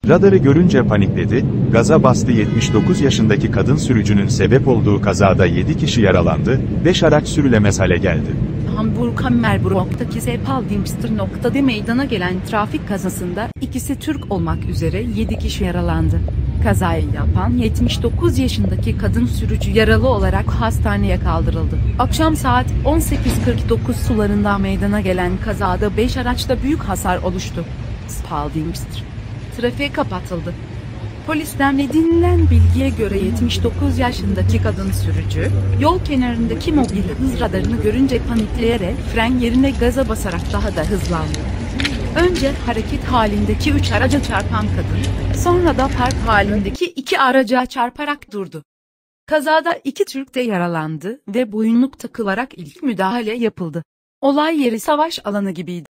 Radarı görünce panikledi, gaza bastı. 79 yaşındaki kadın sürücünün sebep olduğu kazada 7 kişi yaralandı, 5 araç sürülemez hale geldi. Hamburg-Hammerbrook'taki Seppaldingster.de meydana gelen trafik kazasında ikisi Türk olmak üzere 7 kişi yaralandı. Kazayı yapan 79 yaşındaki kadın sürücü yaralı olarak hastaneye kaldırıldı. Akşam saat 18.49 sularında meydana gelen kazada 5 araçta büyük hasar oluştu. Seppaldingster trafiğe kapatıldı. Polisten edinilen bilgiye göre 79 yaşındaki kadın sürücü, yol kenarındaki mobil hız radarını görünce panikleyerek fren yerine gaza basarak daha da hızlandı. Önce hareket halindeki 3 araca çarpan kadın, sonra da park halindeki 2 araca çarparak durdu. Kazada 2 Türk de yaralandı ve boyunluk takılarak ilk müdahale yapıldı. Olay yeri savaş alanı gibiydi.